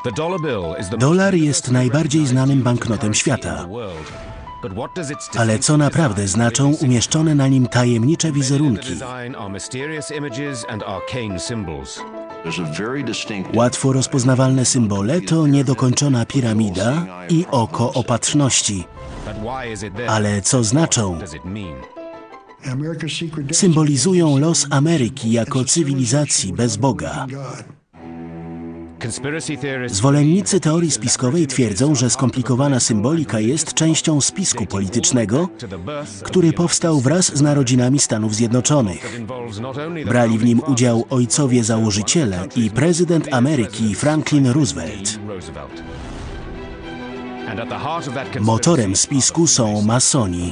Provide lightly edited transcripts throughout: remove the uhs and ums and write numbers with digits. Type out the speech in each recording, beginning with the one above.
Dolar jest najbardziej znanym banknotem świata. Ale co naprawdę znaczą umieszczone na nim tajemnicze wizerunki? Łatwo rozpoznawalne symbole to niedokończona piramida i oko opatrzności. Ale co znaczą? Symbolizują los Ameryki jako cywilizacji bez Boga. Zwolennicy teorii spiskowej twierdzą, że skomplikowana symbolika jest częścią spisku politycznego, który powstał wraz z narodzinami Stanów Zjednoczonych. Brali w nim udział ojcowie założyciele i prezydent Ameryki Franklin Roosevelt. Motorem spisku są masoni.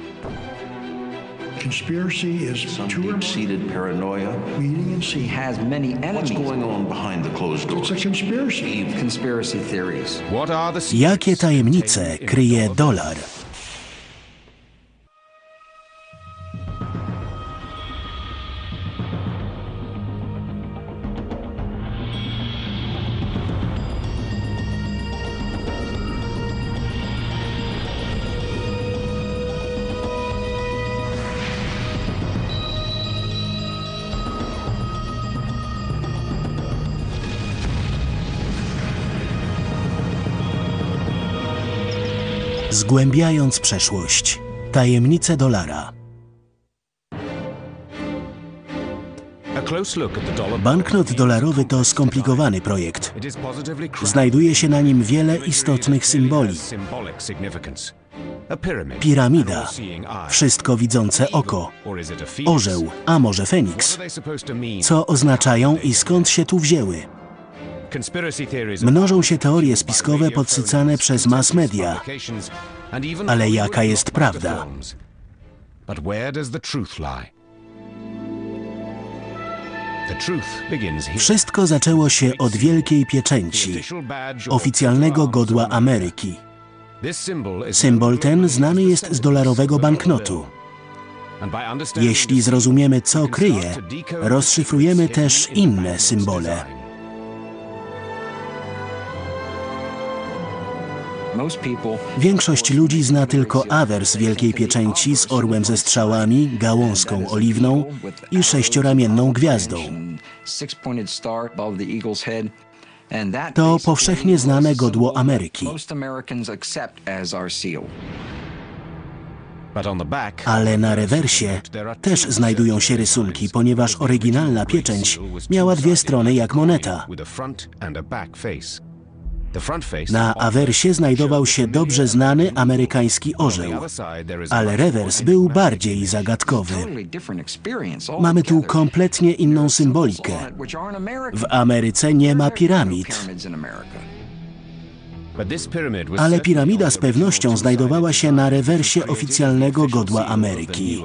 Conspiracy is some deep-seated paranoia. She has many enemies. What's going on behind the closed doors? It's a conspiracy. Conspiracy theories. Jakie tajemnice kryje dolar? Zgłębiając przeszłość. Tajemnice dolara. Banknot dolarowy to skomplikowany projekt. Znajduje się na nim wiele istotnych symboli. Piramida, wszystko widzące oko, orzeł, a może feniks. Co oznaczają i skąd się tu wzięły? Mnożą się teorie spiskowe podsycane przez mass media. Ale jaka jest prawda? Wszystko zaczęło się od Wielkiej Pieczęci, oficjalnego godła Ameryki. Symbol ten znany jest z dolarowego banknotu. Jeśli zrozumiemy, co kryje, rozszyfrujemy też inne symbole. Większość ludzi zna tylko awers Wielkiej Pieczęci z orłem ze strzałami, gałązką oliwną i sześcioramienną gwiazdą. To powszechnie znane godło Ameryki. Ale na rewersie też znajdują się rysunki, ponieważ oryginalna pieczęć miała dwie strony jak moneta. Na awersie znajdował się dobrze znany amerykański orzeł, ale rewers był bardziej zagadkowy. Mamy tu kompletnie inną symbolikę. W Ameryce nie ma piramid. Ale piramida z pewnością znajdowała się na rewersie oficjalnego godła Ameryki.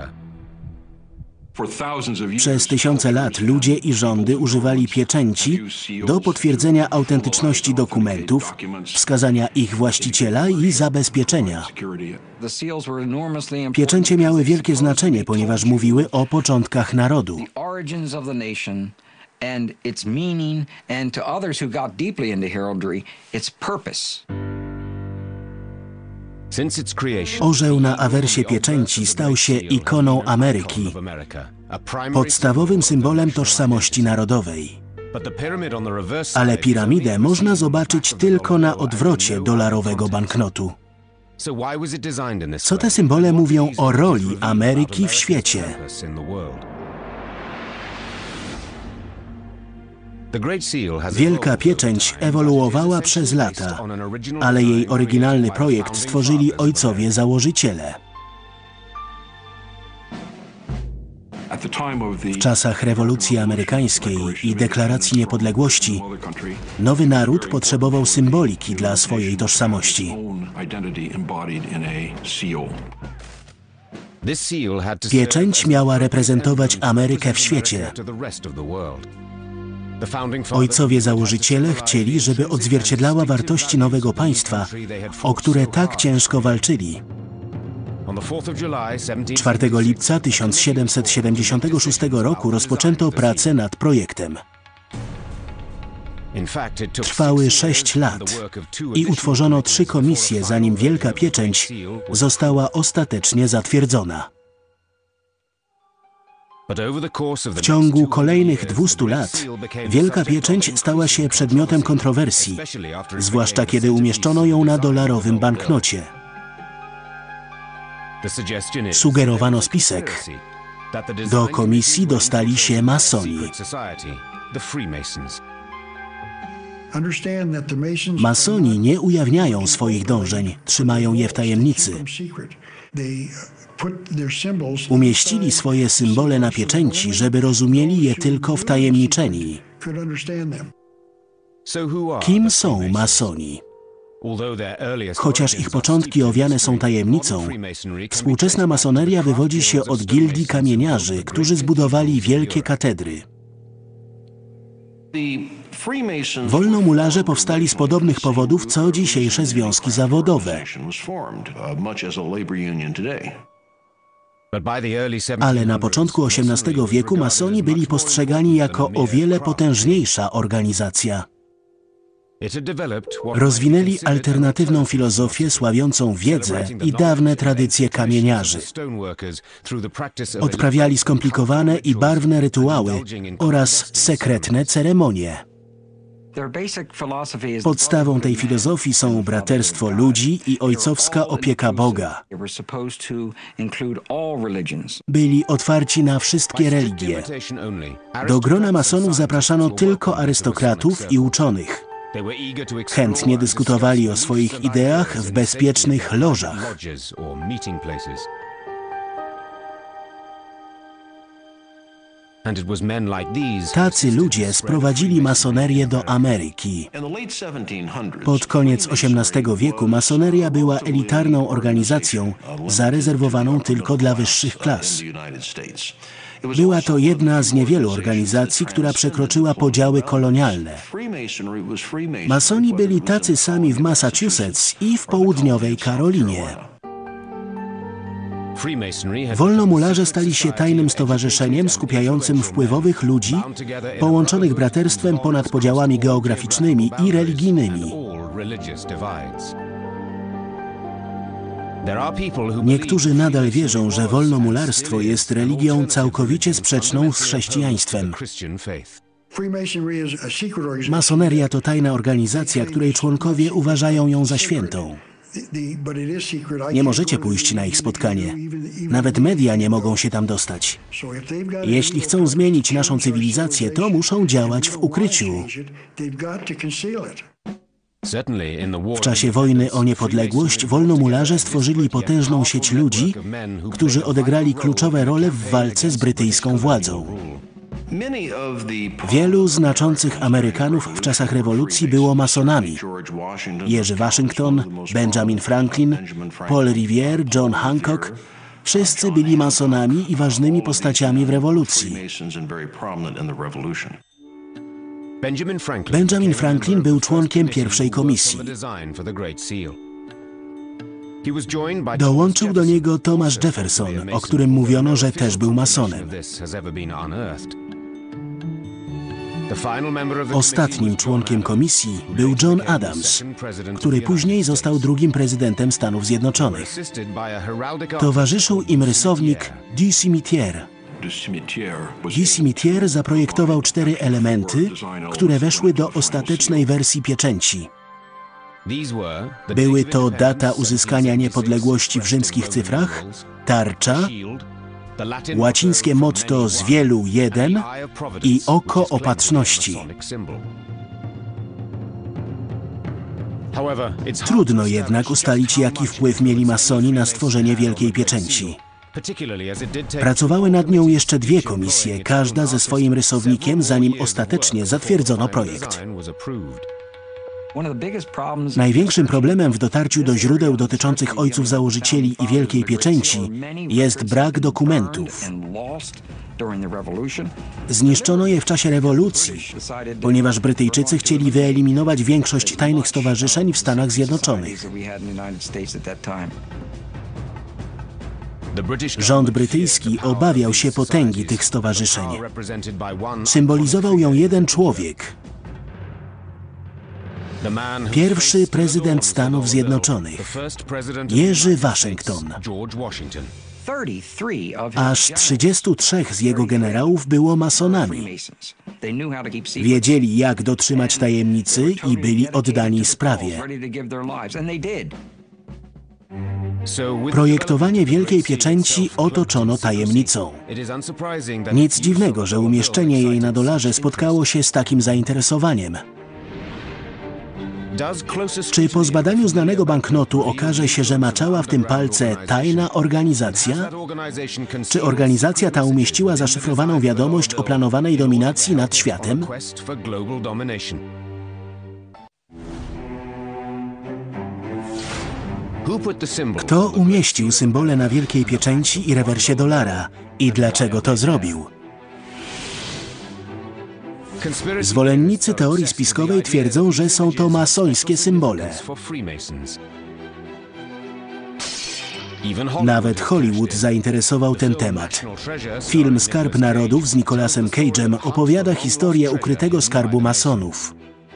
Przez tysiące lat ludzie i rządy używali pieczęci do potwierdzenia autentyczności dokumentów, wskazania ich właściciela i zabezpieczenia. Pieczęcie miały wielkie znaczenie, ponieważ mówiły o początkach narodu. Orzeł na awersie pieczęci stał się ikoną Ameryki, podstawowym symbolem tożsamości narodowej. Ale piramidę można zobaczyć tylko na odwrocie dolarowego banknotu. Co te symbole mówią o roli Ameryki w świecie? Wielka Pieczęć ewoluowała przez lata, ale jej oryginalny projekt stworzyli ojcowie założyciele. W czasach rewolucji amerykańskiej i deklaracji niepodległości nowy naród potrzebował symboliki dla swojej tożsamości. Pieczęć miała reprezentować Amerykę w świecie. Ojcowie założyciele chcieli, żeby odzwierciedlała wartości nowego państwa, o które tak ciężko walczyli. 4 lipca 1776 roku rozpoczęto pracę nad projektem. Trwały 6 lat i utworzono 3 komisje, zanim Wielka Pieczęć została ostatecznie zatwierdzona. W ciągu kolejnych 200 lat Wielka Pieczęć stała się przedmiotem kontrowersji, zwłaszcza kiedy umieszczono ją na dolarowym banknocie. Sugerowano spisek. Do komisji dostali się masoni. Masoni nie ujawniają swoich dążeń, trzymają je w tajemnicy. Umieścili swoje symbole na pieczęci, żeby rozumieli je tylko wtajemniczeni. Kim są masoni? Chociaż ich początki owiane są tajemnicą, współczesna masoneria wywodzi się od gildii kamieniarzy, którzy zbudowali wielkie katedry. Wolnomularze powstali z podobnych powodów, co dzisiejsze związki zawodowe. Ale na początku XVIII wieku masoni byli postrzegani jako o wiele potężniejsza organizacja. Rozwinęli alternatywną filozofię sławiącą wiedzę i dawne tradycje kamieniarzy. Odprawiali skomplikowane i barwne rytuały oraz sekretne ceremonie. Podstawą tej filozofii są braterstwo ludzi i ojcowska opieka Boga. Byli otwarci na wszystkie religie. Do grona masonów zapraszano tylko arystokratów i uczonych. Chętnie dyskutowali o swoich ideach w bezpiecznych lożach. Tacy ludzie sprowadzili masonerię do Ameryki. Pod koniec XVIII wieku masoneria była elitarną organizacją zarezerwowaną tylko dla wyższych klas. Była to jedna z niewielu organizacji, która przekroczyła podziały kolonialne. Masoni byli tacy sami w Massachusetts i w południowej Karolinie. Wolnomularze stali się tajnym stowarzyszeniem skupiającym wpływowych ludzi, połączonych braterstwem ponad podziałami geograficznymi i religijnymi. Niektórzy nadal wierzą, że wolnomularstwo jest religią całkowicie sprzeczną z chrześcijaństwem. Masoneria to tajna organizacja, której członkowie uważają ją za świętą. Nie możecie pójść na ich spotkanie. Nawet media nie mogą się tam dostać. Jeśli chcą zmienić naszą cywilizację, to muszą działać w ukryciu. W czasie wojny o niepodległość wolnomularze stworzyli potężną sieć ludzi, którzy odegrali kluczowe role w walce z brytyjską władzą. Wielu znaczących Amerykanów w czasach rewolucji było masonami. Jerzy Waszyngton, Benjamin Franklin, Paul Revere, John Hancock – wszyscy byli masonami i ważnymi postaciami w rewolucji. Benjamin Franklin był członkiem pierwszej komisji. Dołączył do niego Thomas Jefferson, o którym mówiono, że też był masonem. Ostatnim członkiem komisji był John Adams, który później został drugim prezydentem Stanów Zjednoczonych. Towarzyszył im rysownik Du Cimetière. Du Cimetière zaprojektował 4 elementy, które weszły do ostatecznej wersji pieczęci. Były to data uzyskania niepodległości w rzymskich cyfrach, tarcza, łacińskie motto z wielu jeden i oko opatrzności. Trudno jednak ustalić, jaki wpływ mieli masoni na stworzenie Wielkiej Pieczęci. Pracowały nad nią jeszcze 2 komisje, każda ze swoim rysownikiem, zanim ostatecznie zatwierdzono projekt. Największym problemem w dotarciu do źródeł dotyczących ojców założycieli i Wielkiej Pieczęci jest brak dokumentów. Zniszczono je w czasie rewolucji, ponieważ Brytyjczycy chcieli wyeliminować większość tajnych stowarzyszeń w Stanach Zjednoczonych. Rząd brytyjski obawiał się potęgi tych stowarzyszeń. Symbolizował ją jeden człowiek. Pierwszy prezydent Stanów Zjednoczonych, Jerzy Waszyngton. Aż 33 z jego generałów było masonami. Wiedzieli, jak dotrzymać tajemnicy i byli oddani sprawie. Projektowanie Wielkiej Pieczęci otoczono tajemnicą. Nic dziwnego, że umieszczenie jej na dolarze spotkało się z takim zainteresowaniem. Czy po zbadaniu znanego banknotu okaże się, że maczała w tym palce tajna organizacja? Czy organizacja ta umieściła zaszyfrowaną wiadomość o planowanej dominacji nad światem? Kto umieścił symbole na Wielkiej Pieczęci i rewersie dolara? I dlaczego to zrobił? Zwolennicy teorii spiskowej twierdzą, że są to masońskie symbole. Nawet Hollywood zainteresował ten temat. Film Skarb Narodów z Nicolasem Cage'em opowiada historię ukrytego skarbu masonów.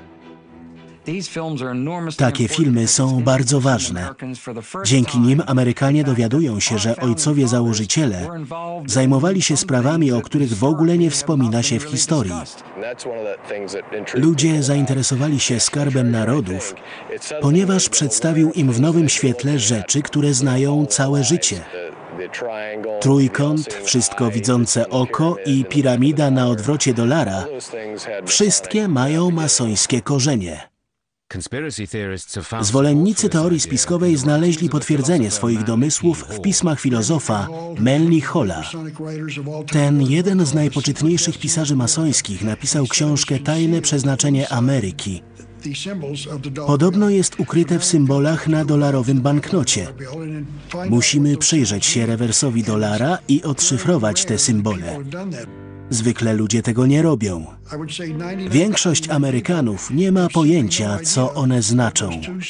Takie filmy są bardzo ważne. Dzięki nim Amerykanie dowiadują się, że ojcowie założyciele zajmowali się sprawami, o których w ogóle nie wspomina się w historii. Ludzie zainteresowali się Skarbem Narodów, ponieważ przedstawił im w nowym świetle rzeczy, które znają całe życie. Trójkąt, wszystko widzące oko i piramida na odwrocie dolara – wszystkie mają masońskie korzenie. Zwolennicy teorii spiskowej znaleźli potwierdzenie swoich domysłów w pismach filozofa Manly Halla. Ten jeden z najpoczytniejszych pisarzy masońskich napisał książkę Tajne przeznaczenie Ameryki. Podobno jest ukryte w symbolach na dolarowym banknocie. Musimy przyjrzeć się rewersowi dolara i odszyfrować te symbole. Zwykle ludzie tego nie robią. Większość Amerykanów nie ma pojęcia, co one znaczą.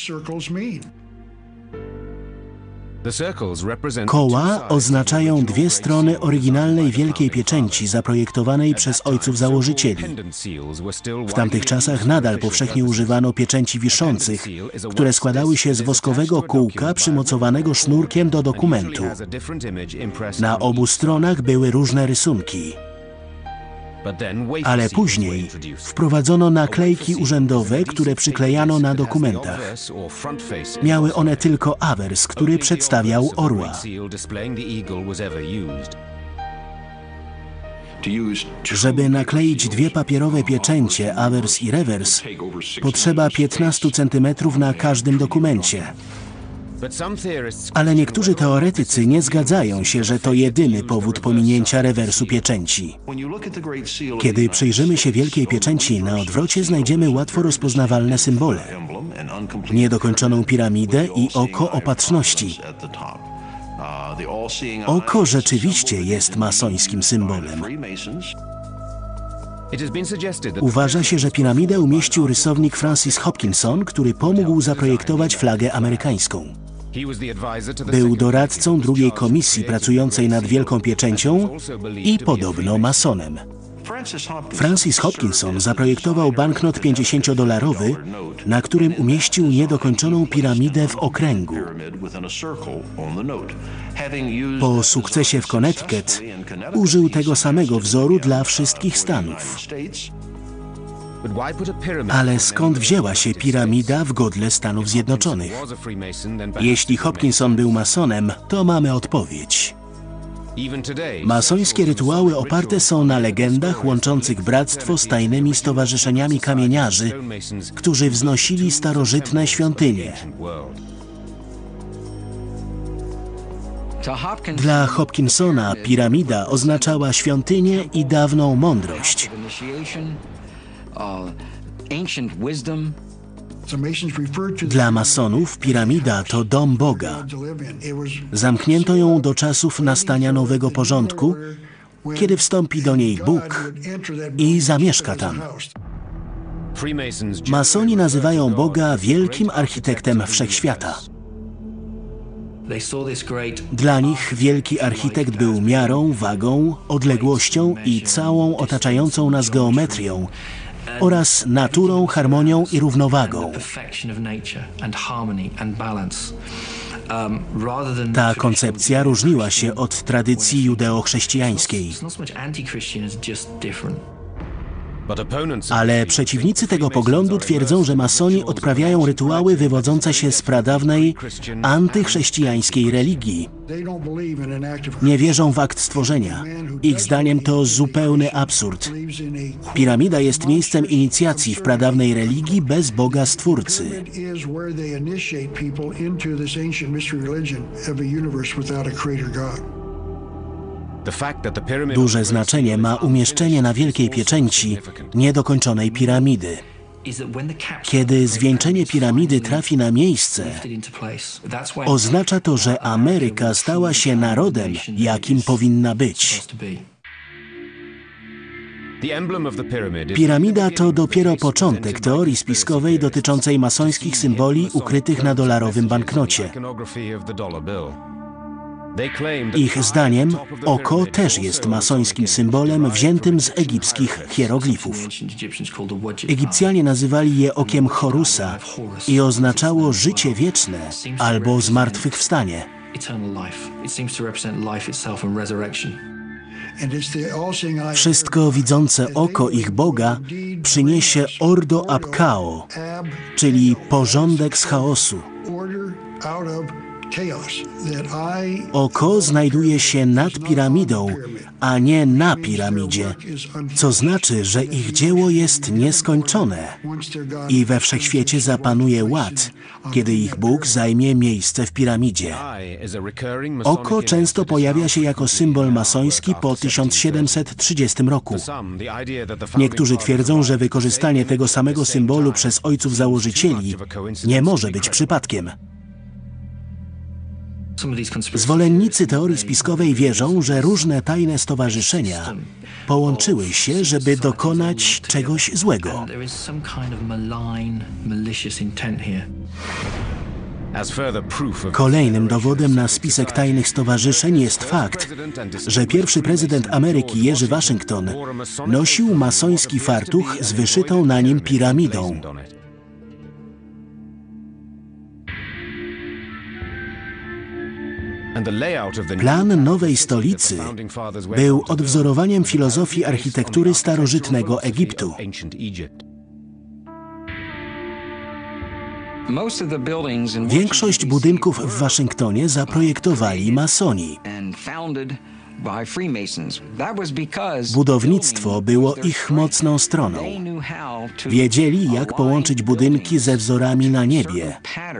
Koła oznaczają dwie strony oryginalnej Wielkiej Pieczęci zaprojektowanej przez ojców założycieli. W tamtych czasach nadal powszechnie używano pieczęci wiszących, które składały się z woskowego kółka przymocowanego sznurkiem do dokumentu. Na obu stronach były różne rysunki. Ale później wprowadzono naklejki urzędowe, które przyklejano na dokumentach. Miały one tylko awers, który przedstawiał orła. Żeby nakleić dwie papierowe pieczęcie, awers i rewers, potrzeba 15 cm na każdym dokumencie. Ale niektórzy teoretycy nie zgadzają się, że to jedyny powód pominięcia rewersu pieczęci. Kiedy przyjrzymy się Wielkiej Pieczęci, na odwrocie znajdziemy łatwo rozpoznawalne symbole. Niedokończoną piramidę i oko opatrzności. Oko rzeczywiście jest masońskim symbolem. Uważa się, że piramidę umieścił rysownik Francis Hopkinson, który pomógł zaprojektować flagę amerykańską. Był doradcą drugiej komisji pracującej nad Wielką Pieczęcią i podobno masonem. Francis Hopkinson zaprojektował banknot 50-dolarowy, na którym umieścił niedokończoną piramidę w okręgu. Po sukcesie w Connecticut użył tego samego wzoru dla wszystkich stanów. Ale skąd wzięła się piramida w godle Stanów Zjednoczonych? Jeśli Hopkinson był masonem, to mamy odpowiedź. Masońskie rytuały oparte są na legendach łączących bractwo z tajnymi stowarzyszeniami kamieniarzy, którzy wznosili starożytne świątynie. Dla Hopkinsona piramida oznaczała świątynię i dawną mądrość. Dla masonów piramida to dom Boga. Zamknięto ją do czasów nastania nowego porządku, kiedy wstąpi do niej Bóg i zamieszka tam. Masoni nazywają Boga wielkim architektem wszechświata. Dla nich wielki architekt był miarą, wagą, odległością i całą otaczającą nas geometrią, oraz naturą, harmonią i równowagą. Ta koncepcja różniła się od tradycji judeo-chrześcijańskiej. Ale przeciwnicy tego poglądu twierdzą, że masoni odprawiają rytuały wywodzące się z pradawnej, antychrześcijańskiej religii. Nie wierzą w akt stworzenia. Ich zdaniem to zupełny absurd. Piramida jest miejscem inicjacji w pradawnej religii bez Boga Stwórcy. Duże znaczenie ma umieszczenie na wielkiej pieczęci niedokończonej piramidy. Kiedy zwieńczenie piramidy trafi na miejsce, oznacza to, że Ameryka stała się narodem, jakim powinna być. Piramida to dopiero początek teorii spiskowej dotyczącej masońskich symboli ukrytych na dolarowym banknocie. Ich zdaniem oko też jest masońskim symbolem wziętym z egipskich hieroglifów. Egipcjanie nazywali je okiem Horusa i oznaczało życie wieczne albo zmartwychwstanie. Wszystko widzące oko ich Boga przyniesie Ordo ab Chao, czyli porządek z chaosu. Oko znajduje się nad piramidą, a nie na piramidzie, co znaczy, że ich dzieło jest nieskończone i we wszechświecie zapanuje ład, kiedy ich Bóg zajmie miejsce w piramidzie. Oko często pojawia się jako symbol masoński po 1730 roku. Niektórzy twierdzą, że wykorzystanie tego samego symbolu przez ojców założycieli nie może być przypadkiem. Zwolennicy teorii spiskowej wierzą, że różne tajne stowarzyszenia połączyły się, żeby dokonać czegoś złego. Kolejnym dowodem na spisek tajnych stowarzyszeń jest fakt, że pierwszy prezydent Ameryki, Jerzy Waszyngton, nosił masoński fartuch z wyszytą na nim piramidą. Plan nowej stolicy był odwzorowaniem filozofii architektury starożytnego Egiptu. Większość budynków w Waszyngtonie zaprojektowali masoni. Budownictwo było ich mocną stroną. Wiedzieli, jak połączyć budynki ze wzorami na niebie.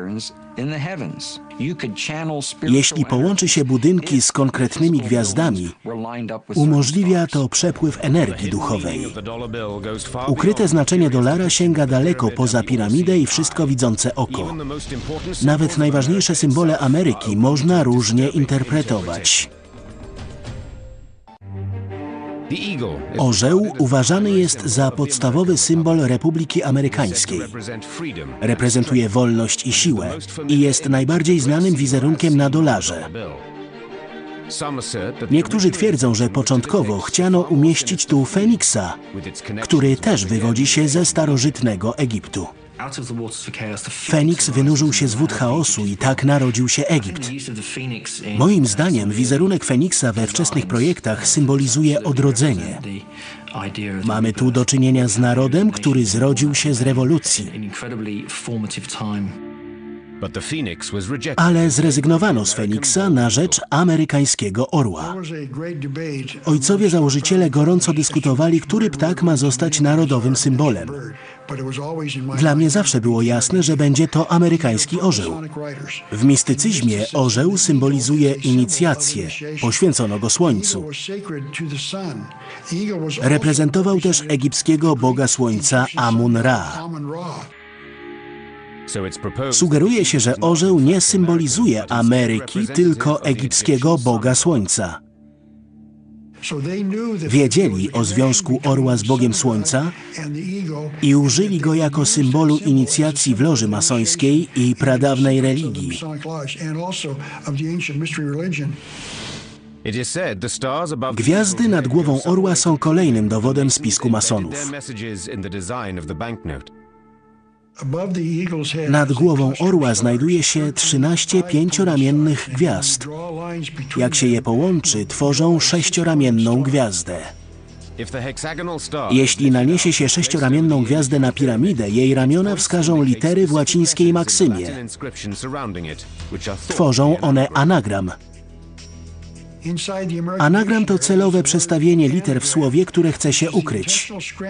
Jeśli połączy się budynki z konkretnymi gwiazdami, umożliwia to przepływ energii duchowej. Ukryte znaczenie dolara sięga daleko poza piramidę i wszystko widzące oko. Nawet najważniejsze symbole Ameryki można różnie interpretować. Orzeł uważany jest za podstawowy symbol Republiki Amerykańskiej. Reprezentuje wolność i siłę i jest najbardziej znanym wizerunkiem na dolarze. Niektórzy twierdzą, że początkowo chciano umieścić tu Feniksa, który też wywodzi się ze starożytnego Egiptu. Feniks wynurzył się z wód chaosu i tak narodził się Egipt. Moim zdaniem wizerunek Feniksa we wczesnych projektach symbolizuje odrodzenie. Mamy tu do czynienia z narodem, który zrodził się z rewolucji. Ale zrezygnowano z Feniksa na rzecz amerykańskiego orła. Ojcowie założyciele gorąco dyskutowali, który ptak ma zostać narodowym symbolem. Dla mnie zawsze było jasne, że będzie to amerykański orzeł. W mistycyzmie orzeł symbolizuje inicjację, poświęcono go słońcu. Reprezentował też egipskiego boga słońca Amun-Ra. Sugeruje się, że orzeł nie symbolizuje Ameryki, tylko egipskiego boga słońca. Wiedzieli o związku orła z Bogiem Słońca i użyli go jako symbolu inicjacji w loży masońskiej i pradawnej religii. Gwiazdy nad głową orła są kolejnym dowodem spisku masonów. Nad głową orła znajduje się 13 pięcioramiennych gwiazd. Jak się je połączy, tworzą sześcioramienną gwiazdę. Jeśli naniesie się sześcioramienną gwiazdę na piramidę, jej ramiona wskażą litery w łacińskiej maksymie. Tworzą one anagram. Anagram to celowe przestawienie liter w słowie, które chce się ukryć.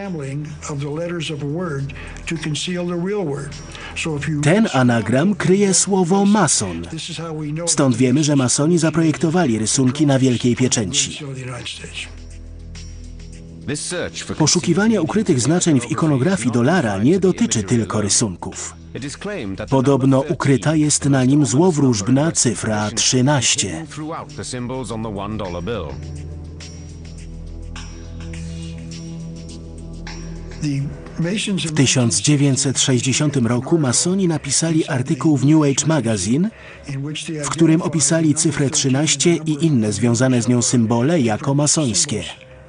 Ten anagram kryje słowo mason. Stąd wiemy, że masoni zaprojektowali rysunki na Wielkiej Pieczęci. Poszukiwanie ukrytych znaczeń w ikonografii dolara nie dotyczy tylko rysunków. Podobno ukryta jest na nim złowróżbna cyfra 13. W 1960 roku masoni napisali artykuł w New Age Magazine, w którym opisali cyfrę 13 i inne związane z nią symbole jako masońskie.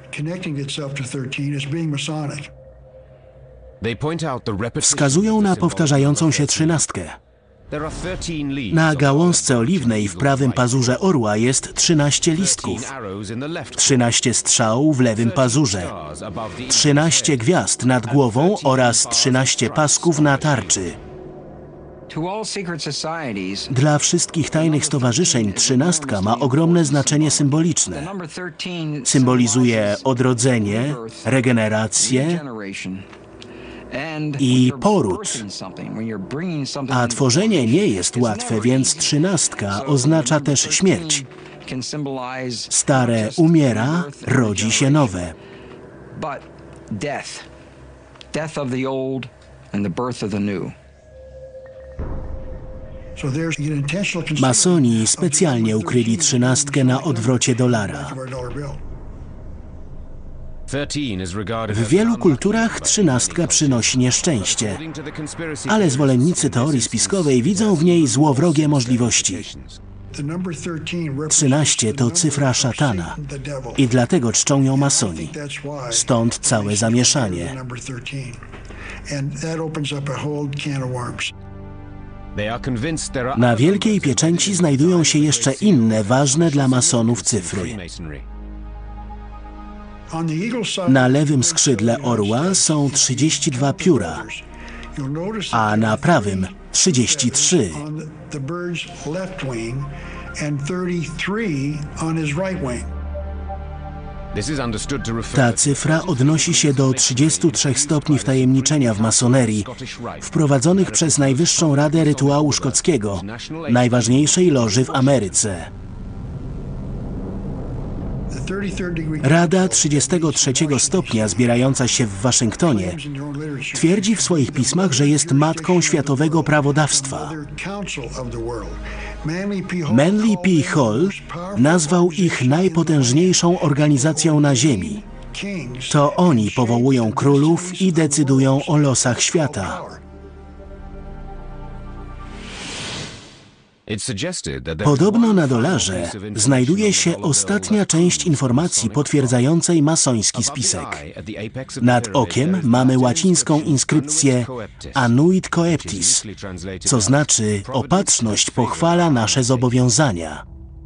Wskazują na powtarzającą się trzynastkę. Na gałązce oliwnej w prawym pazurze orła jest 13 listków, 13 strzał w lewym pazurze, 13 gwiazd nad głową oraz 13 pasków na tarczy. Dla wszystkich tajnych stowarzyszeń trzynastka ma ogromne znaczenie symboliczne. Symbolizuje odrodzenie, regenerację i poród. A tworzenie nie jest łatwe, więc trzynastka oznacza też śmierć. Stare umiera, rodzi się nowe. Masoni specjalnie ukryli trzynastkę na odwrocie dolara. W wielu kulturach trzynastka przynosi nieszczęście, ale zwolennicy teorii spiskowej widzą w niej złowrogie możliwości. 13 to cyfra szatana i dlatego czczą ją masoni. Stąd całe zamieszanie. Na Wielkiej Pieczęci znajdują się jeszcze inne ważne dla masonów cyfry. Na lewym skrzydle orła są 32 pióra, a na prawym 33. Ta cyfra odnosi się do 33 stopni wtajemniczenia w masonerii, wprowadzonych przez Najwyższą Radę Rytuału Szkockiego, najważniejszej loży w Ameryce. Rada 33 stopnia zbierająca się w Waszyngtonie twierdzi w swoich pismach, że jest matką światowego prawodawstwa. Manly P. Hall nazwał ich najpotężniejszą organizacją na Ziemi. To oni powołują królów i decydują o losach świata. Podobno na dolarze znajduje się ostatnia część informacji potwierdzającej masoński spisek. Nad okiem mamy łacińską inskrypcję Annuit Coeptis, co znaczy opatrzność pochwala nasze zobowiązania.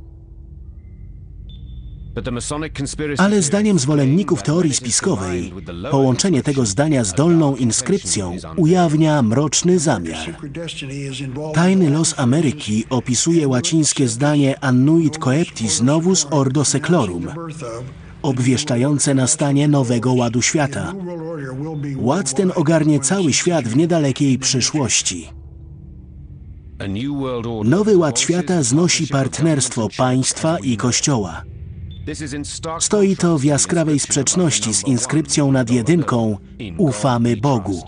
Ale zdaniem zwolenników teorii spiskowej, połączenie tego zdania z dolną inskrypcją ujawnia mroczny zamiar. Tajny los Ameryki opisuje łacińskie zdanie Annuit Coeptis Novus Ordo Seclorum, obwieszczające nastanie nowego ładu świata. Ład ten ogarnie cały świat w niedalekiej przyszłości. Nowy ład świata znosi partnerstwo państwa i Kościoła. Stoi to w jaskrawej sprzeczności z inskrypcją nad jedynką Ufamy Bogu.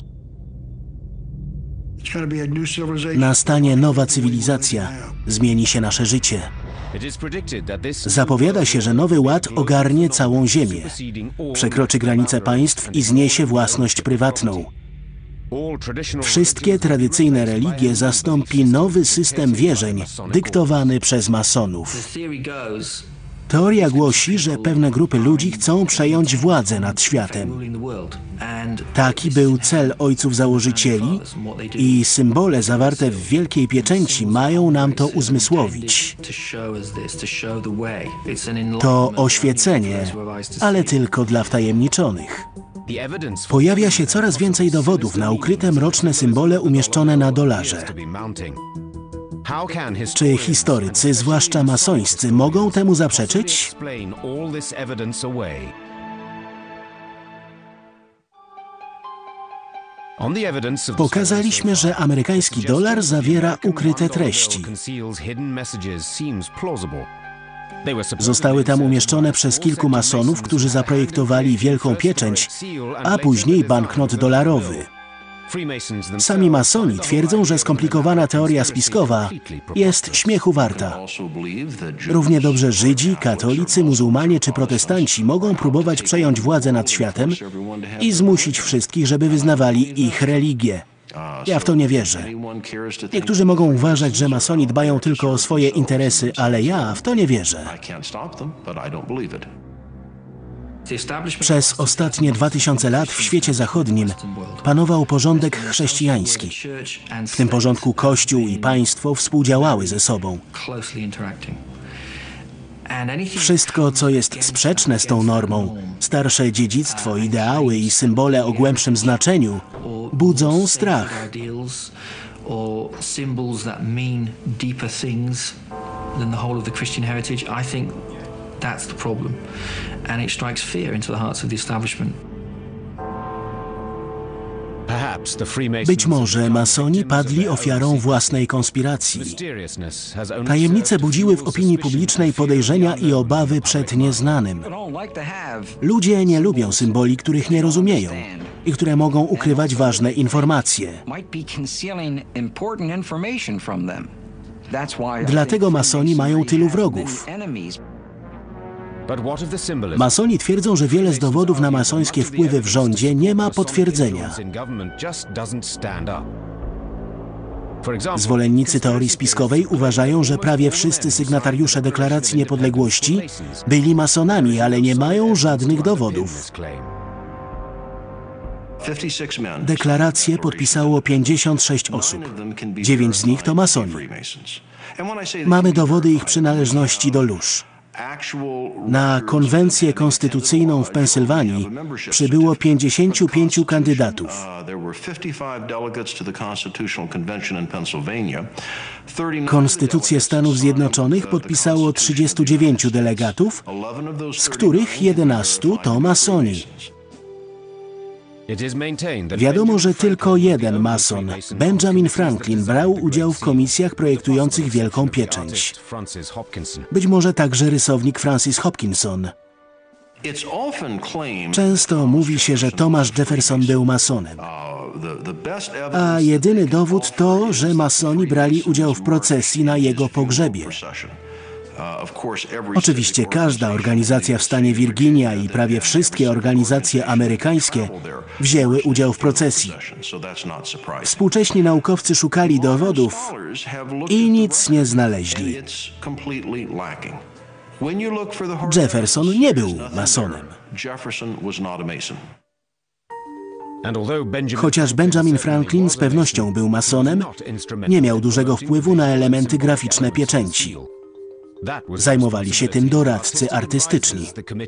Nastanie nowa cywilizacja, zmieni się nasze życie. Zapowiada się, że nowy ład ogarnie całą Ziemię, przekroczy granice państw i zniesie własność prywatną. Wszystkie tradycyjne religie zastąpi nowy system wierzeń dyktowany przez masonów. Teoria głosi, że pewne grupy ludzi chcą przejąć władzę nad światem. Taki był cel ojców założycieli i symbole zawarte w Wielkiej Pieczęci mają nam to uzmysłowić. To oświecenie, ale tylko dla wtajemniczonych. Pojawia się coraz więcej dowodów na ukryte mroczne symbole umieszczone na dolarze. Czy historycy, zwłaszcza masońscy, mogą temu zaprzeczyć? Pokazaliśmy, że amerykański dolar zawiera ukryte treści. Zostały tam umieszczone przez kilku masonów, którzy zaprojektowali Wielką Pieczęć, a później banknot dolarowy. Sami masoni twierdzą, że skomplikowana teoria spiskowa jest śmiechu warta. Równie dobrze Żydzi, katolicy, muzułmanie czy protestanci mogą próbować przejąć władzę nad światem i zmusić wszystkich, żeby wyznawali ich religię. Ja w to nie wierzę. Niektórzy mogą uważać, że masoni dbają tylko o swoje interesy, ale ja w to nie wierzę. Przez ostatnie 2000 lat w świecie zachodnim panował porządek chrześcijański. W tym porządku Kościół i państwo współdziałały ze sobą. Wszystko, co jest sprzeczne z tą normą, starsze dziedzictwo, ideały i symbole o głębszym znaczeniu, budzą strach. That's the problem, and it strikes fear into the hearts of the establishment. Być może masoni padli ofiarą własnej konspiracji. Tajemnice budziły w opinii publicznej podejrzenia i obawy przed nieznanym. Ludzie nie lubią symboli, których nie rozumieją i które mogą ukrywać ważne informacje. Dlatego masoni mają tylu wrogów. Masoni twierdzą, że wiele z dowodów na masońskie wpływy w rządzie nie ma potwierdzenia. Zwolennicy teorii spiskowej uważają, że prawie wszyscy sygnatariusze Deklaracji Niepodległości byli masonami, ale nie mają żadnych dowodów. Deklarację podpisało 56 osób. 9 z nich to masoni. Mamy dowody ich przynależności do lóż. Na konwencję konstytucyjną w Pensylwanii przybyło 55 kandydatów. Konstytucję Stanów Zjednoczonych podpisało 39 delegatów, z których 11 to masoni. Wiadomo, że tylko jeden mason, Benjamin Franklin, brał udział w komisjach projektujących Wielką Pieczęć. Być może także rysownik Francis Hopkinson. Często mówi się, że Thomas Jefferson był masonem. A jedyny dowód to, że masoni brali udział w procesji na jego pogrzebie. Oczywiście każda organizacja w stanie Virginia i prawie wszystkie organizacje amerykańskie wzięły udział w procesji. Współcześni naukowcy szukali dowodów i nic nie znaleźli. Jefferson nie był masonem. Chociaż Benjamin Franklin z pewnością był masonem, nie miał dużego wpływu na elementy graficzne pieczęci. Zajmowali się tym doradcy artystyczni.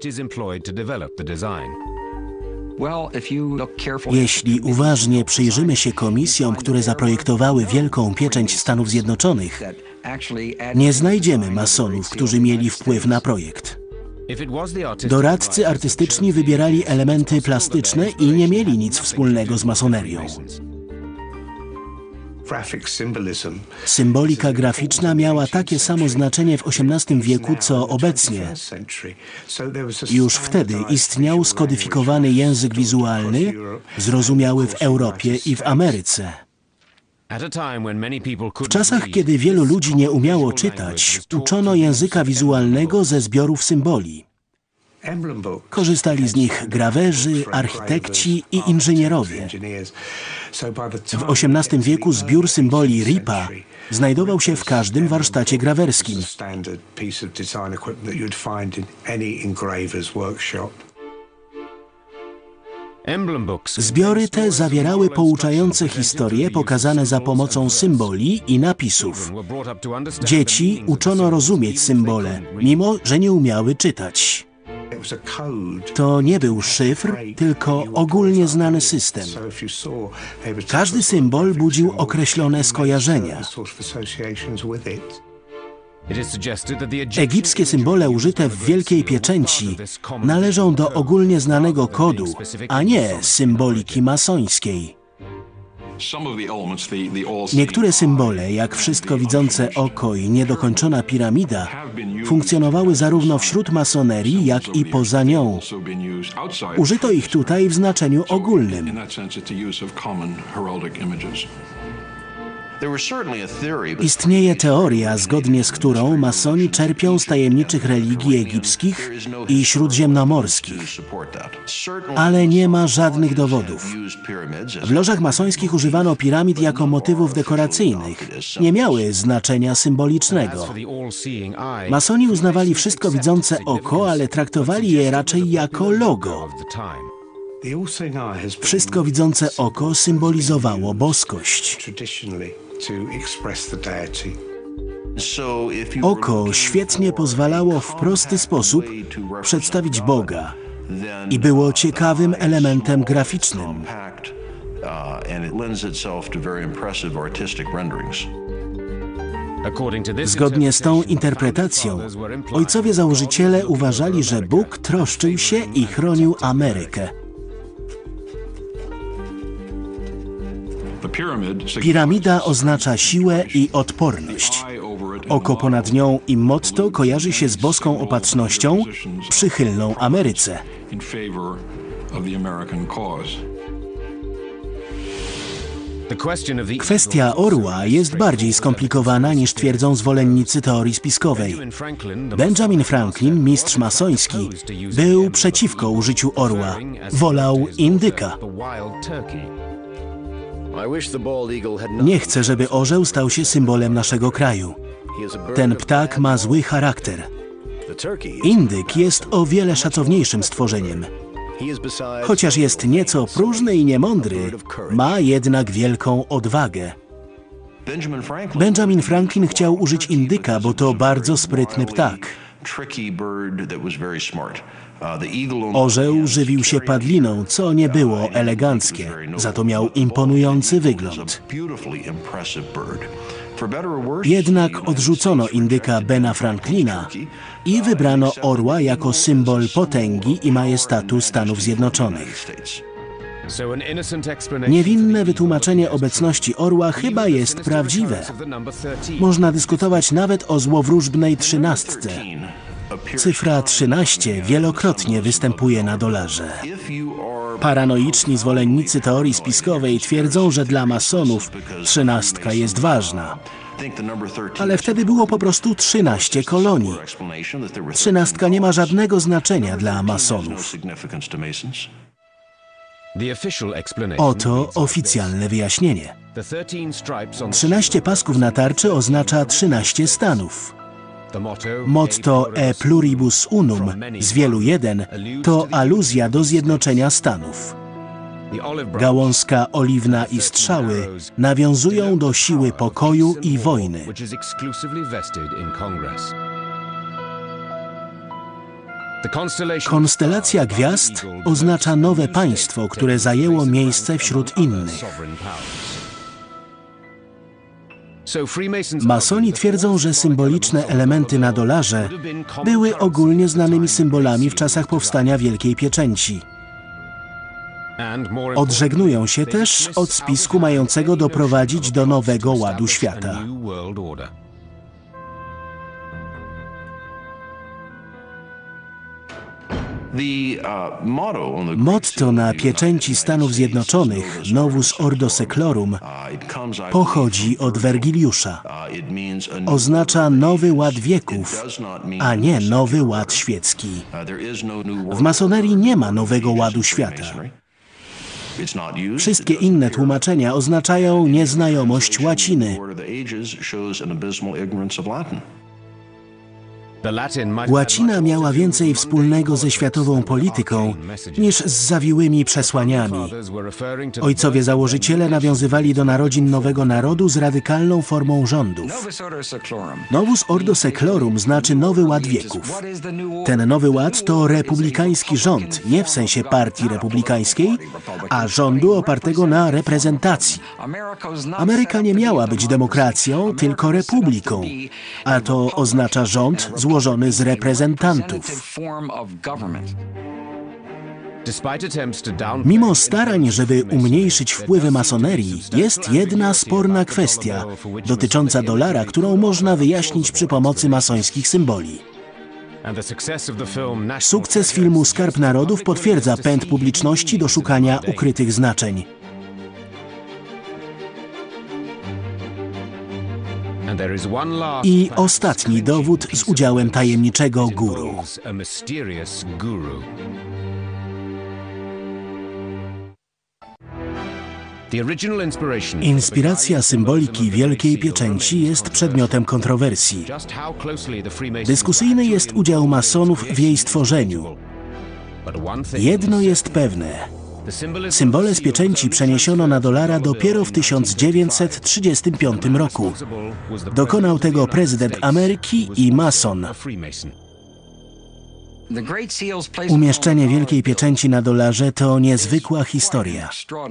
Jeśli uważnie przyjrzymy się komisjom, które zaprojektowały Wielką Pieczęć Stanów Zjednoczonych, nie znajdziemy masonów, którzy mieli wpływ na projekt. Doradcy artystyczni wybierali elementy plastyczne i nie mieli nic wspólnego z masonerią. Symbolika graficzna miała takie samo znaczenie w XVIII wieku, co obecnie. Już wtedy istniał skodyfikowany język wizualny, zrozumiały w Europie i w Ameryce. W czasach, kiedy wielu ludzi nie umiało czytać, uczono języka wizualnego ze zbiorów symboli. Korzystali z nich grawerzy, architekci i inżynierowie. W XVIII wieku zbiór symboli Ripa znajdował się w każdym warsztacie grawerskim. Zbiory te zawierały pouczające historie pokazane za pomocą symboli i napisów. Dzieci uczono rozumieć symbole, mimo że nie umiały czytać. To nie był szyfr, tylko ogólnie znany system. Każdy symbol budził określone skojarzenia. Egipskie symbole użyte w Wielkiej Pieczęci należą do ogólnie znanego kodu, a nie symboliki masońskiej. Niektóre symbole, jak wszystko widzące oko i niedokończona piramida, funkcjonowały zarówno wśród masonerii, jak i poza nią. Użyto ich tutaj w znaczeniu ogólnym. Istnieje teoria, zgodnie z którą masoni czerpią z tajemniczych religii egipskich i śródziemnomorskich, ale nie ma żadnych dowodów. W lożach masońskich używano piramid jako motywów dekoracyjnych. Nie miały znaczenia symbolicznego. Masoni uznawali wszystko widzące oko, ale traktowali je raczej jako logo. Wszystko widzące oko symbolizowało boskość. Oko świetnie pozwalało w prosty sposób przedstawić Boga i było ciekawym elementem graficznym. Zgodnie z tą interpretacją, ojcowie założyciele uważali, że Bóg troszczył się i chronił Amerykę. Piramida oznacza siłę i odporność. Oko ponad nią i motto kojarzy się z boską opatrznością, przychylną Ameryce. Kwestia orła jest bardziej skomplikowana niż twierdzą zwolennicy teorii spiskowej. Benjamin Franklin, mistrz masoński, był przeciwko użyciu orła. Wolał indyka. Nie chcę, żeby orzeł stał się symbolem naszego kraju. Ten ptak ma zły charakter. Indyk jest o wiele szacowniejszym stworzeniem. Chociaż jest nieco próżny i niemądry, ma jednak wielką odwagę. Benjamin Franklin chciał użyć indyka, bo to bardzo sprytny ptak. Orzeł żywił się padliną, co nie było eleganckie, za to miał imponujący wygląd. Jednak odrzucono indyka Bena Franklina i wybrano orła jako symbol potęgi i majestatu Stanów Zjednoczonych. Niewinne wytłumaczenie obecności orła chyba jest prawdziwe. Można dyskutować nawet o złowróżbnej 13. Cyfra 13 wielokrotnie występuje na dolarze. Paranoiczni zwolennicy teorii spiskowej twierdzą, że dla masonów 13 jest ważna. Ale wtedy było po prostu 13 kolonii. 13 nie ma żadnego znaczenia dla masonów. Oto oficjalne wyjaśnienie. 13 pasków na tarczy oznacza 13 stanów. Motto E pluribus unum, z wielu jeden, to aluzja do zjednoczenia Stanów. Gałązka oliwna i strzały nawiązują do siły pokoju i wojny. Konstelacja gwiazd oznacza nowe państwo, które zajęło miejsce wśród innych. Masoni twierdzą, że symboliczne elementy na dolarze były ogólnie znanymi symbolami w czasach powstania Wielkiej Pieczęci. Odżegnują się też od spisku mającego doprowadzić do nowego ładu świata. Motto na pieczęci Stanów Zjednoczonych, Novus Ordo Seclorum, pochodzi od Wergiliusza. Oznacza nowy ład wieków, a nie nowy ład świecki. W masonerii nie ma nowego ładu świata. Wszystkie inne tłumaczenia oznaczają nieznajomość łaciny. Łacina miała więcej wspólnego ze światową polityką niż z zawiłymi przesłaniami. Ojcowie założyciele nawiązywali do narodzin nowego narodu z radykalną formą rządów. Novus Ordo Seclorum znaczy nowy ład wieków. Ten nowy ład to republikański rząd, nie w sensie partii republikańskiej, a rządu opartego na reprezentacji. Ameryka nie miała być demokracją, tylko republiką, a to oznacza rząd złożony z reprezentantów. Mimo starań, żeby umniejszyć wpływy masonerii, jest jedna sporna kwestia dotycząca dolara, którą można wyjaśnić przy pomocy masońskich symboli. Sukces filmu Skarb Narodów potwierdza pęd publiczności do szukania ukrytych znaczeń. I ostatni dowód z udziałem tajemniczego guru. Inspiracja symboliki Wielkiej Pieczęci jest przedmiotem kontrowersji. Dyskusyjny jest udział masonów w jej stworzeniu. Jedno jest pewne. Symbole z pieczęci przeniesiono na dolara dopiero w 1935 roku. Dokonał tego prezydent Ameryki i mason. Umieszczenie Wielkiej Pieczęci na dolarze to niezwykła historia.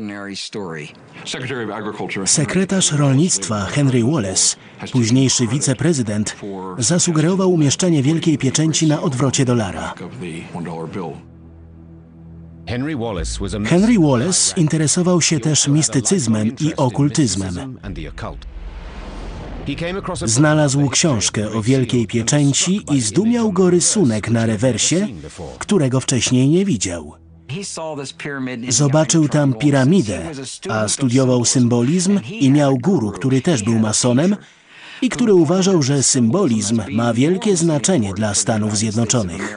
Sekretarz rolnictwa Henry Wallace, późniejszy wiceprezydent, zasugerował umieszczenie Wielkiej Pieczęci na odwrocie dolara. Henry Wallace interesował się też mistycyzmem i okultyzmem. Znalazł książkę o Wielkiej Pieczęci i zdumiał go rysunek na rewersie, którego wcześniej nie widział. Zobaczył tam piramidę, a studiował symbolizm i miał guru, który też był masonem i który uważał, że symbolizm ma wielkie znaczenie dla Stanów Zjednoczonych.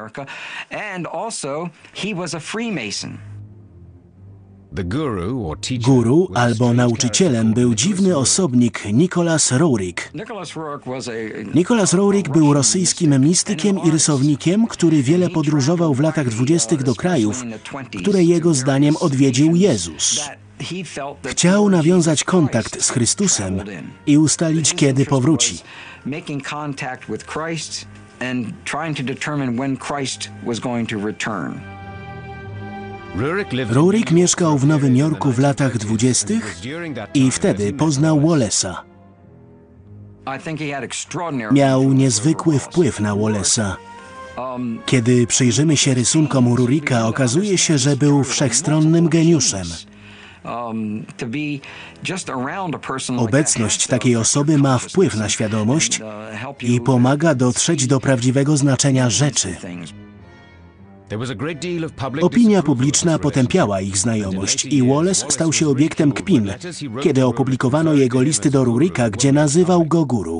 Guru albo nauczycielem był dziwny osobnik Nicholas Roerich. Nicholas Roerich był rosyjskim mistykiem i rysownikiem, który wiele podróżował w latach 20. do krajów, które jego zdaniem odwiedził Jezus. Chciał nawiązać kontakt z Chrystusem i ustalić, kiedy powróci. Roerich mieszkał w Nowym Jorku w latach 20. i wtedy poznał Wallace'a. Miał niezwykły wpływ na Wallace'a. Kiedy przyjrzymy się rysunkom Roericha, okazuje się, że był wszechstronnym geniuszem. Obecność takiej osoby ma wpływ na świadomość i pomaga dotrzeć do prawdziwego znaczenia rzeczy. Opinia publiczna potępiała ich znajomość i Wallace stał się obiektem kpin, kiedy opublikowano jego listy do Roericha, gdzie nazywał go guru.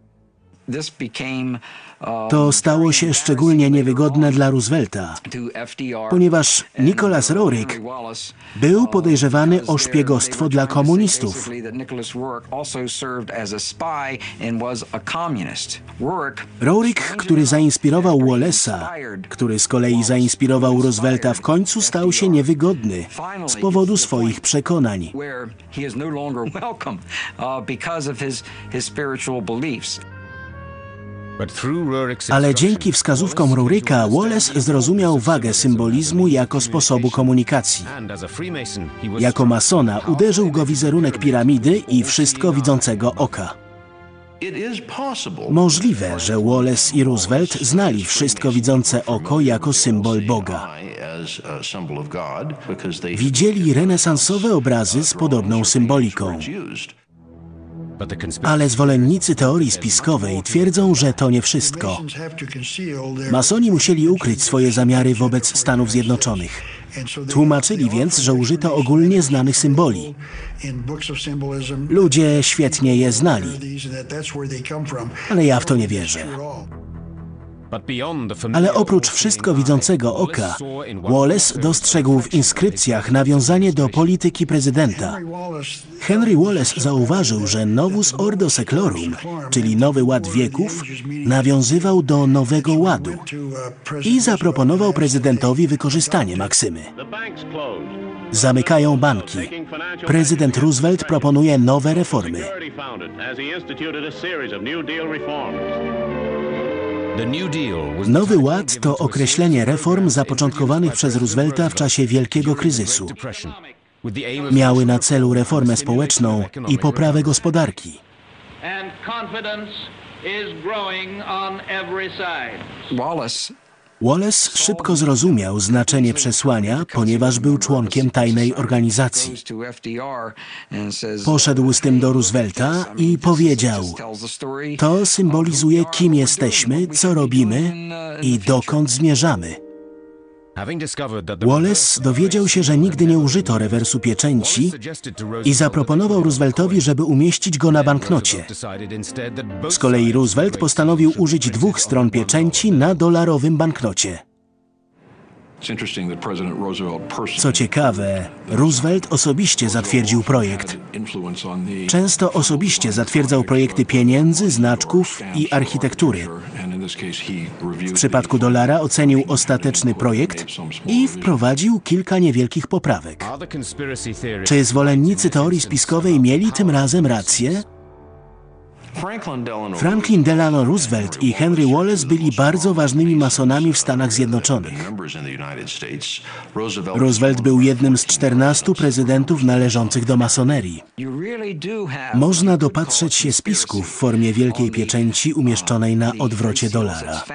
To stało się szczególnie niewygodne dla Roosevelta, ponieważ Nicholas Roerich był podejrzewany o szpiegostwo dla komunistów. Roerich, który zainspirował Wallace'a, który z kolei zainspirował Roosevelta, w końcu stał się niewygodny z powodu swoich przekonań. Ale dzięki wskazówkom Roericha Wallace zrozumiał wagę symbolizmu jako sposobu komunikacji. Jako masona uderzył go wizerunek piramidy i wszystko widzącego oka. Możliwe, że Wallace i Roosevelt znali wszystko widzące oko jako symbol Boga. Widzieli renesansowe obrazy z podobną symboliką. Ale zwolennicy teorii spiskowej twierdzą, że to nie wszystko. Masoni musieli ukryć swoje zamiary wobec Stanów Zjednoczonych. Tłumaczyli więc, że użyto ogólnie znanych symboli. Ludzie świetnie je znali, ale ja w to nie wierzę. Ale oprócz wszystko widzącego oka, Wallace dostrzegł w inskrypcjach nawiązanie do polityki prezydenta. Henry Wallace zauważył, że Novus Ordo Seclorum, czyli Nowy Ład Wieków, nawiązywał do Nowego Ładu i zaproponował prezydentowi wykorzystanie maksymy. Zamykają banki. Prezydent Roosevelt proponuje nowe reformy. Nowy Ład to określenie reform zapoczątkowanych przez Roosevelta w czasie wielkiego kryzysu. Miały na celu reformę społeczną i poprawę gospodarki. Wallace szybko zrozumiał znaczenie przesłania, ponieważ był członkiem tajnej organizacji. Poszedł z tym do Roosevelta i powiedział: to symbolizuje, kim jesteśmy, co robimy i dokąd zmierzamy. Wallace dowiedział się, że nigdy nie użyto rewersu pieczęci i zaproponował Rooseveltowi, żeby umieścić go na banknocie. Z kolei Roosevelt postanowił użyć 2 stron pieczęci na dolarowym banknocie. Co ciekawe, Roosevelt osobiście zatwierdził projekt. Często osobiście zatwierdzał projekty pieniędzy, znaczków i architektury. W przypadku dolara ocenił ostateczny projekt i wprowadził kilka niewielkich poprawek. Czy zwolennicy teorii spiskowej mieli tym razem rację? Franklin Delano Roosevelt i Henry Wallace byli bardzo ważnymi masonami w Stanach Zjednoczonych. Roosevelt był jednym z 14 prezydentów należących do masonerii. Można dopatrzeć się spisków w formie wielkiej pieczęci umieszczonej na odwrocie dolara.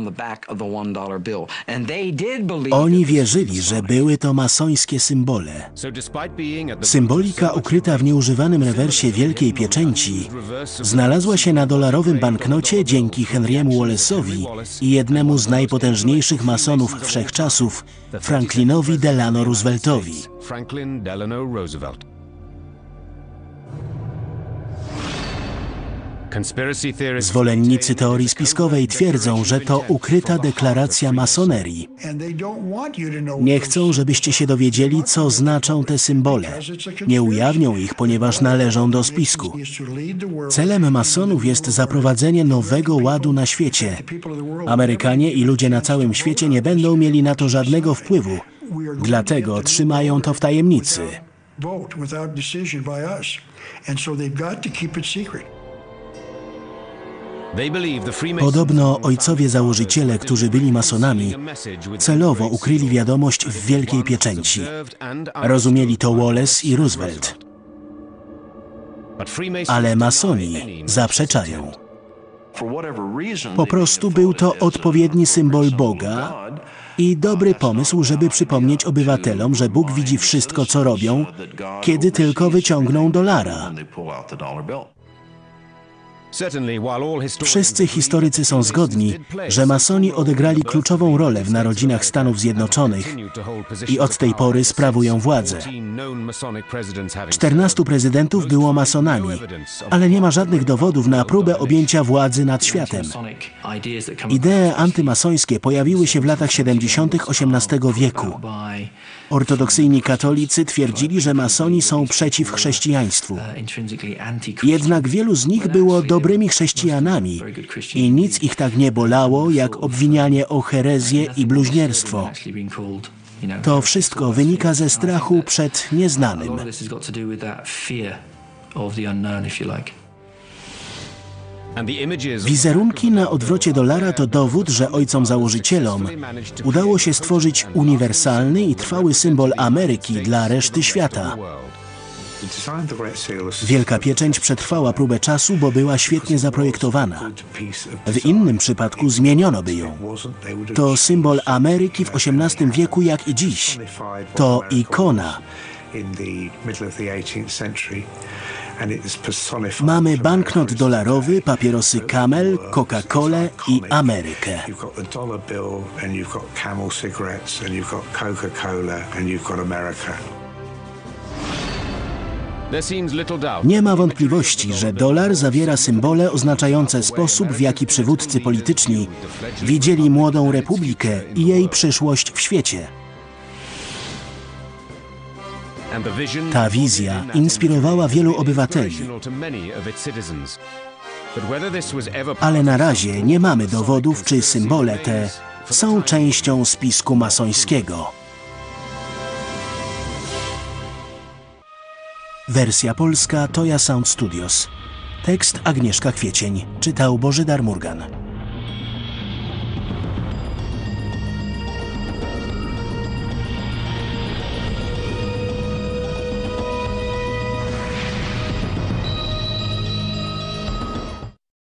Oni wierzyli, że były to masońskie symbole. Symbolika ukryta w nieużywanym rewersie wielkiej pieczęci znalazła się na dolarowym banknocie dzięki Henry'emu Wallace'owi i jednemu z najpotężniejszych masonów wszechczasów, Franklinowi Delano Rooseveltowi. Zwolennicy teorii spiskowej twierdzą, że to ukryta deklaracja masonerii. Nie chcą, żebyście się dowiedzieli, co znaczą te symbole. Nie ujawnią ich, ponieważ należą do spisku. Celem masonów jest zaprowadzenie nowego ładu na świecie. Amerykanie i ludzie na całym świecie nie będą mieli na to żadnego wpływu. Dlatego trzymają to w tajemnicy. Podobno ojcowie założyciele, którzy byli masonami, celowo ukryli wiadomość w wielkiej pieczęci. Rozumieli to Wallace i Roosevelt. Ale masoni zaprzeczają. Po prostu był to odpowiedni symbol Boga i dobry pomysł, żeby przypomnieć obywatelom, że Bóg widzi wszystko, co robią, kiedy tylko wyciągną dolara. Wszyscy historycy są zgodni, że masoni odegrali kluczową rolę w narodzinach Stanów Zjednoczonych i od tej pory sprawują władzę. 14 prezydentów było masonami, ale nie ma żadnych dowodów na próbę objęcia władzy nad światem. Idee antymasońskie pojawiły się w latach 70. XVIII wieku. Ortodoksyjni katolicy twierdzili, że masoni są przeciw chrześcijaństwu. Jednak wielu z nich było dobrymi chrześcijanami i nic ich tak nie bolało, jak obwinianie o herezję i bluźnierstwo. To wszystko wynika ze strachu przed nieznanym. Wizerunki na odwrocie dolara to dowód, że ojcom założycielom udało się stworzyć uniwersalny i trwały symbol Ameryki dla reszty świata. Wielka pieczęć przetrwała próbę czasu, bo była świetnie zaprojektowana. W innym przypadku zmieniono by ją. To symbol Ameryki w XVIII wieku, jak i dziś. To ikona. Mamy banknot dolarowy, papierosy Camel, Coca-Colę i Amerykę. Nie ma wątpliwości, że dolar zawiera symbole oznaczające sposób, w jaki przywódcy polityczni widzieli młodą republikę i jej przyszłość w świecie. Ta wizja inspirowała wielu obywateli, ale na razie nie mamy dowodów, czy symbole te są częścią spisku masońskiego. Wersja polska Toya Sound Studios. Tekst Agnieszka Kwiecień. Czytał Bożydar Murgan.